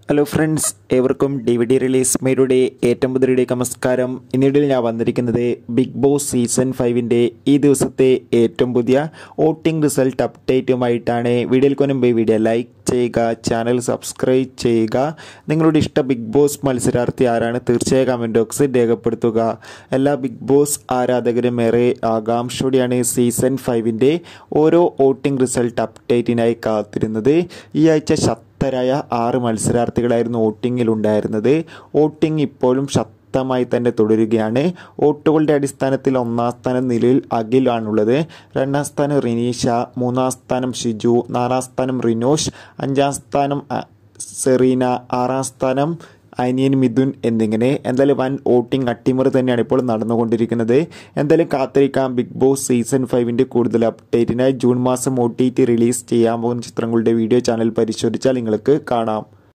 Hello friends, ഏവർക്കും DVD release മേരുടെ ഏറ്റവും പുതിയ നമസ്കാരം. ഇന്നിടയിൽ ഞാൻ വന്നിരിക്കുന്നത് ബിഗ് ബോസ് സീസൺ 5ൻ്റെ ഈ ദിവസത്തെ ഏറ്റവും പുതിയ വോട്ടിംഗ് റിസൾട്ട് അപ്ഡേറ്റുമായിട്ടാണ്. വീഡിയോയിൽ മുൻപ് വീഡിയോ ലൈക്ക് ചെയ്യുക, ചാനൽ സബ്സ്ക്രൈബ് ചെയ്യുക. നിങ്ങളുടെ ഇഷ്ട ബിഗ് ബോസ് മത്സരാർത്ഥി ആരാണ് തീർച്ചയായും കമൻറ്റ് ബോക്സിൽ രേഖപ്പെടുത്തുക. എല്ലാ ബിഗ് ബോസ് ആരാധകരും ഏറെ ആകാംക്ഷയോടെയാണ് സീസൺ 5ൻ്റെ ഓരോ വോട്ടിംഗ് റിസൾട്ട് അപ്ഡേറ്റിനായി കാത്തിരുന്നത്. ഈ ആഴ്ച ശക്തരായ 6 മത്സരാർത്ഥികളായിരുന്നു വോട്ടിങ്ങിലുണ്ടായിരുന്നത്. വോട്ടിംഗ് ഇപ്പോഴും ശക്തമായി തന്നെ തുടരുകയാണ്. വോട്ടുകളുടെ അടിസ്ഥാനത്തിൽ 1-ാം സ്ഥാനം നിലയിൽ അഖിലാണുള്ളത്. 2-ാം സ്ഥാനം റിനീഷ, 3-ാം സ്ഥാനം ഷിജു, 4-ാം സ്ഥാനം റിനോഷ്, 5-ാം സ്ഥാനം സെറീന, 6-ാം സ്ഥാനം അനിയൻ മിഥുൻ എന്നിങ്ങനെ. എന്തായാലും വൻ വോട്ടിംഗ് അട്ടിമറി തന്നെയാണ് ഇപ്പോൾ നടന്നുകൊണ്ടിരിക്കുന്നത്. എന്തായാലും കാത്തിരിക്കാം ബിഗ് ബോസ് സീസൺ 5ൻ്റെ കൂടുതൽ അപ്ഡേറ്റിനായി. ജൂൺ മാസം OTT റിലീസ് ചെയ്യാൻ പോകുന്ന ചിത്രങ്ങളുടെ വീഡിയോ ചാനൽ പരിശോധിച്ചാൽ നിങ്ങൾക്ക് കാണാം.